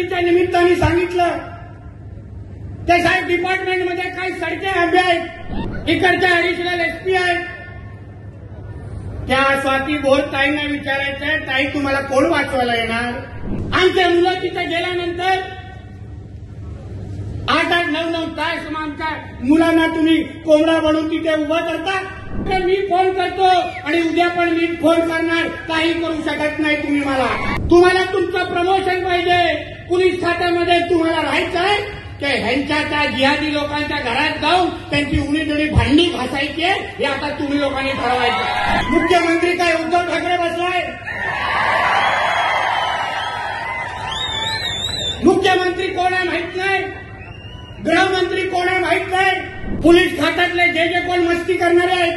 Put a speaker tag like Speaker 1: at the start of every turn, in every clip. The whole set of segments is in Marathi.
Speaker 1: लक्षवेधीच्या निमित्ताने सांगितलं ते साहेब डिपार्टमेंटमध्ये काही सडके उभे आहेत, इकडच्या ऍडिशनल एसपी आहेत. त्या स्वाती भोर ताईंना विचारायचंय, ताई तुम्हाला कोण वाचवायला येणार? आमच्या मुलं तिथे गेल्यानंतर 8-8, 9-9 तास आमच्या मुलांना तुम्ही कोंबडा बनवून तिथे उभं करता. तर मी फोन करतो आणि उद्या पण मी फोन करणार, काही करू शकत नाही तुम्ही मला. तुम्हाला तुमचं प्रमोशन पाहिजे, पोलीस खात्यामध्ये तुम्हाला राहायचं आहे की ह्यांच्या त्या जिहादी लोकांच्या घरात जाऊन त्यांची उणीधुणी भांडी घासायची आहे, हे आता तुम्ही लोकांनी ठरवायचं. मुख्यमंत्री काय उद्धव ठाकरे बसलाय? मुख्यमंत्री कोण आहे माहित नाही, गृहमंत्री कोण आहे माहित नाही, पोलीस खात्यातले जे कोण मस्ती करणारे आहेत.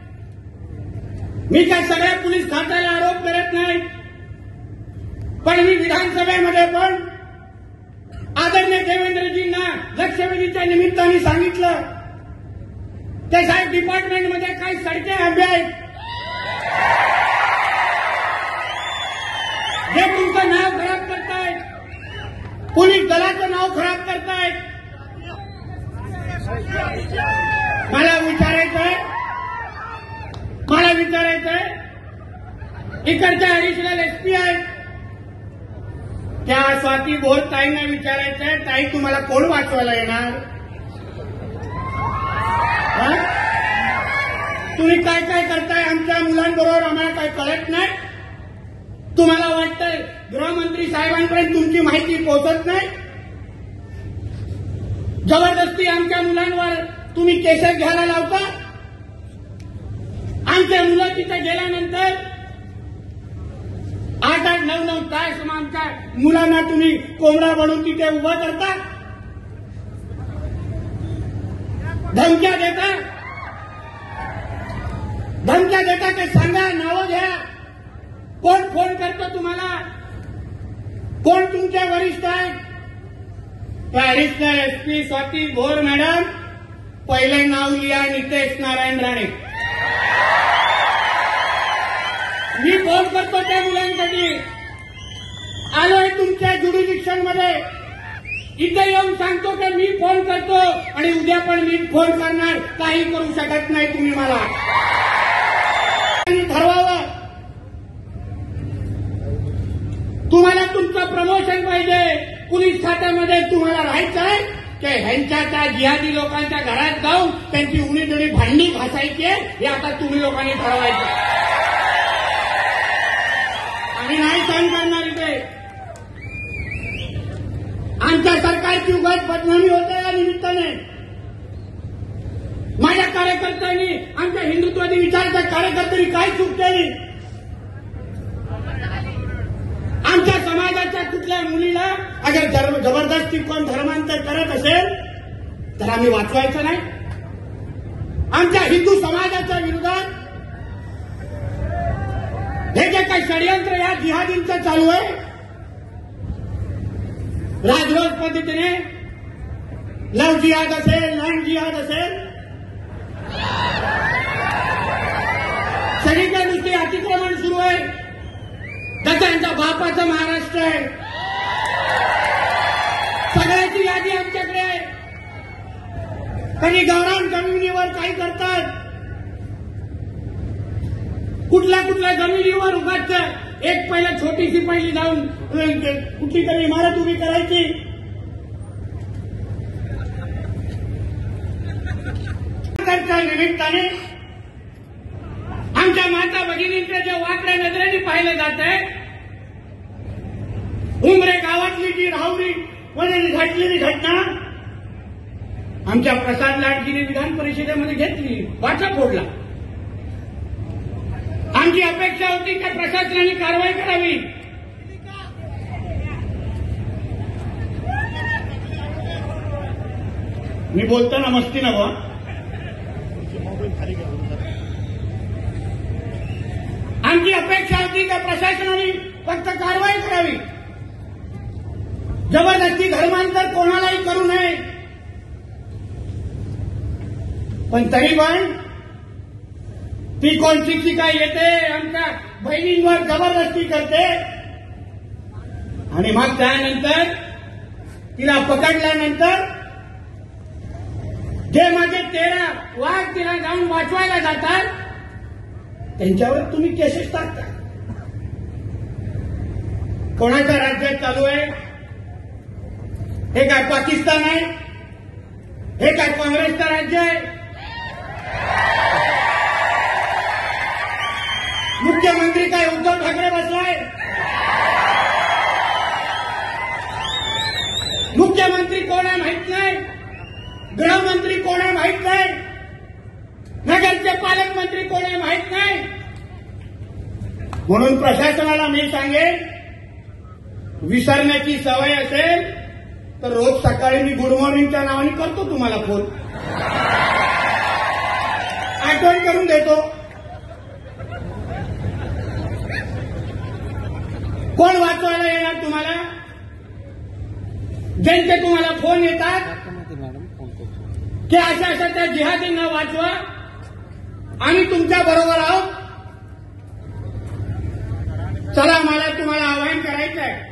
Speaker 1: मी काय सगळ्या पोलीस खात्याला आरोप करत नाही, पण मी विधानसभेमध्ये पण आदरणीय देवेंद्रजींना लक्षवेधीच्या निमित्ताने सांगितलं ते साहेब डिपार्टमेंटमध्ये काही सडके उभे आहेत, जे तुमचं नाव खराब करतायत, पोलीस दलाचं नाव खराब करतायत. मला विचारायचंय इकडच्या ऍडिशनल एसपी आहेत, त्या स्वाती भोर ताईंना विचारायचंय, ताई तुम्हाला कोण वाचवायला येणार? तुम्ही काय काय करताय आमच्या मुलांबरोबर आम्हाला काय कळत नाही? तुम्हाला वाटतंय गृहमंत्री साहेबांपर्यंत तुमची माहिती पोहोचत नाही? जबरदस्ती आमच्या मुलांवर तुम्ही केसेस घ्यायला लावता. आमच्या मुलं तिथे गेल्यानंतर 8-8, 9-9 तास आमच्या मुलांना तुम्ही कोंबडा बनवून तिथे उभं करता. धमक्या देता ते सांगा, नावं घ्या. कोण फोन करतो तुम्हाला? कोण तुमच्या वरिष्ठ आहेत? Additional SP Swati Bhor madam, पहिले नाव लिहा नितेश नारायण राणे. मी फोन करतो त्या मुलांसाठी. आलोय तुमच्या ज्युडिशिक्शन मध्ये, इथे येऊन सांगतो की मी फोन करतो आणि उद्या पण मी फोन करणार, काही करू शकत नाही तुम्ही मला. ठरवावं, तुम्हाला तुमचं प्रमोशन पाहिजे, पोलीस खात्यामध्ये तुम्हाला राहायचं आहे की ह्यांच्या त्या जिहादी लोकांच्या घरात जाऊन त्यांची उणीधुणी भांडी घासायची आहे, हे आता तुम्ही लोकांनी ठरवायचं. आणि नाही सहन करणार इथे. आमच्या सरकारची उगाच बदनामी होते या निमित्ताने. माझ्या कार्यकर्त्यांनी, आमच्या हिंदुत्वादी विचाराच्या कार्यकर्त्यांनी काय चूक केली? आमच्या समाजाच्या कुठल्या मुलीला अगर जबरदस्ती कोण धर्मांतर करत असेल तर आम्ही वाचवायचं नाही. आमच्या हिंदू समाजाच्या विरोधात हे जे काही षडयंत्र या जिहादींचं चालू आहे, राजरोस पद्धतीने लव्ह जिहाद असेल, लँड जिहाद असेल, सगळीकडे नुसते अतिक्रमण सुरू आहे. त्याचा यांच्या बापाचं महाराष्ट्र आहे. सगळ्याची यादी आमच्याकडे आहे. कधी गावरान जमिनीवर काही करतात, कुठल्या जमिनीवर उगाच एक पहिला छोटीशी पहिली जाऊन कुठली तरी इमारत उभी करायची. निमित्ताने आमच्या माता भगिनींकडे जे वाकड्या नजरेने पाहिलं जात आहे, उमरे गावातली जी राहुरी मध्ये घडलेली घटना आमच्या प्रसाद लाडजीने विधान परिषदेमध्ये घेतली, वाचा फोडला. आमची अपेक्षा होती की प्रशासनाने कारवाई करावी. मी बोलताना मस्ती नव्हा, आमची अपेक्षा होती की प्रशासनाने फक्त कारवाई करावी, जबरदस्ती धर्मांतर कोणालाही करू नये. पण तरी पण ती कोण शिक्षिका येते आमच्या बहिणींवर जबरदस्ती करते आणि मग त्यानंतर तिला पकडल्यानंतर जे माझे 13 वाघ तिला जाऊन वाचवायला जातात त्यांच्यावर तुम्ही केसेस टाकता. कोणाच्या राज्यात चालू आहे? हे काय पाकिस्तान आहे? हे काय काँग्रेसचं राज्य आहे? मुख्यमंत्री काय उद्धव ठाकरे बसलाय? मुख्यमंत्री कोण आहे माहित नाही, गृहमंत्री कोण आहे माहित नाही, नगरचे पालकमंत्री कोण आहे माहित नाही. म्हणून प्रशासनाला मी सांगेन, विसरण्याची सवय असेल तर रोज सकाळी मी गुड मॉर्निंगच्या नावाने करतो तुम्हाला फोन, आठवण करून देतो. कोण वाचवायला येणार तुम्हाला? ज्यांचे तुम्हाला फोन येतात की अशा अशा त्या जिहादींना वाचवा, आम्ही तुमच्या बरोबर आहोत. चला, मला तुम्हाला आवाहन करायचं आहे,